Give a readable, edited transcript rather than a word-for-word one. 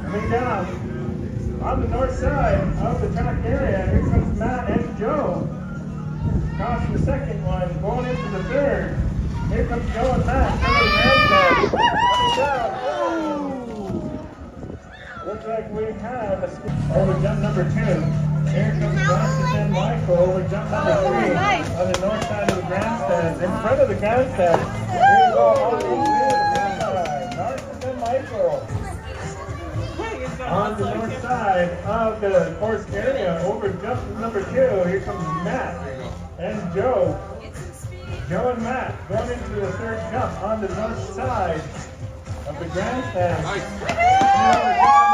Coming down on the north side of the track area, here comes Matt and Joe. Crossing the second one, going into the third. Here comes Joe and Matt. Coming down. Looks like we have over jump number 2. Here comes Francis and Michael over jump number 3 on the north side of the grandstand. In front of the grandstand. Here we go all the way to the side. Francis and Michael. On the north side of the course area over jump number 2. Here comes Matt and Joe. Joe and Matt going into the third jump on the north side of the grandstand. Nice.